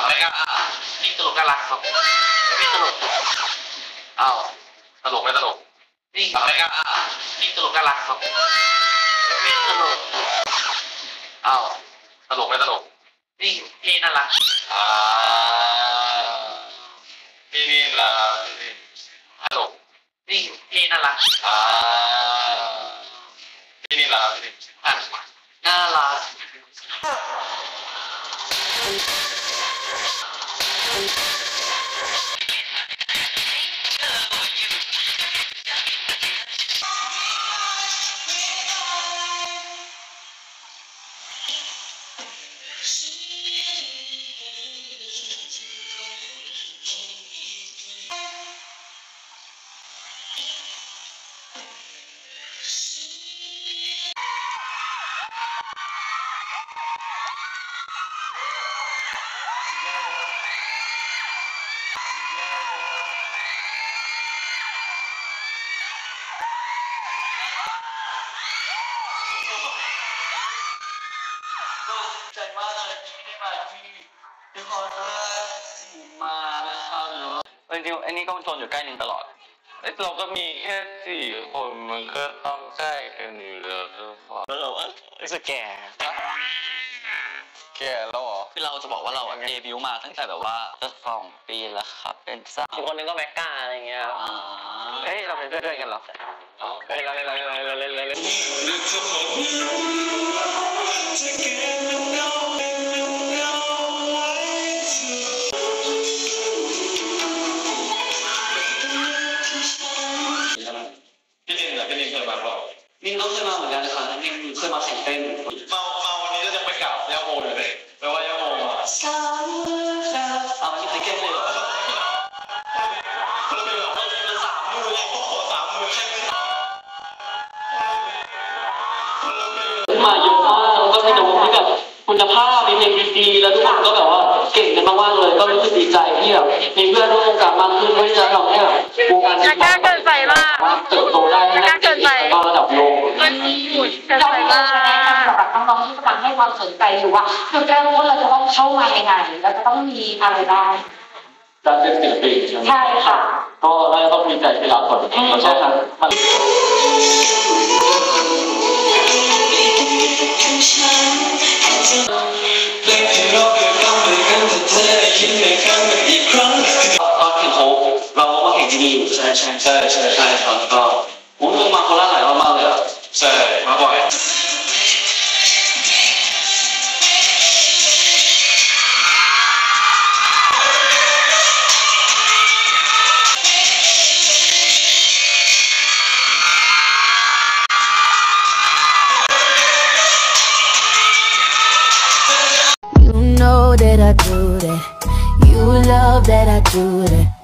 ไม่กล้านี่ตลกน่ารักครับไม่ตลกอ้าวตลกไม่ตลกนี่ไม่กล้านี่ตลกน่ารักครับไม่ตลกอ้าวตลกไม่ตลกนี่พี่น่ารักพี่นี่ละตลกนี่พี่น่ารักพี่นี่ละน่ารักใจมากเลยที่ได้มาที่ทุกคนมานะครับจริงๆอันนี้ก็ทนอยู่ใกล้นินตลอดเราก็มีแค่4 คนมันก็ต้องใกล้กันอยู่แล้วแล้วเรารู้สึกแก่แล้วเหรอคือเราจะบอกว่าเราเดบิวต์มาตั้งแต่แบบว่าจะ2 ปีแล้วครับเป็นสาวอีกคนนึงก็แม็กกาอะไรเงี้ยเฮ้ยเราเป็นเพื่อนกันเหรอเฮ้ยเราเล่นพี่นินเคยมาเปล่านินก็เคยมาเหมือนกันนะครับนินเคยมาแข่งเต้นมาวันนี้จะไปกราบย่าโมอยู่เลยแปลว่าย่าโมมาวันนี้ใครแก้เลยเหรอเราเป็นแบบว่ามัน3 มือเลยขอ3 มือแค่นี้มาเยอะมากแล้วก็ให้น้องที่แบบคุณภาพมีเพลงดีๆแล้วทุกคนก็แบบว่าเก่งกันมากๆเลยก็รู้สึกดีใจที่แบบมีเพื่อนร่วมวงการมากขึ้นที่จะทำให้แบบวงการนี้เกินไปมากเติบโตได้ในระดับโลกเรามีใช้คำสำหรับน้องๆที่กำลังให้ความสนใจอยู่ว่าคือแก้รู้ว่าเราจะต้องเข้ามายังไงเราจะต้องมีอะไรบ้างการเป็นศิลปินใช่ค่ะก็ได้ต้องมีใจที่รักก่อนเราใช่ครับตอนแข่งโค้กเราก็แข่งที่นี่อยู่ใช่ครับก็ผมมาโคราชหลายรอบมากเลยอ่ะใช่มาบ่อย You know that I do that. You love that I do that.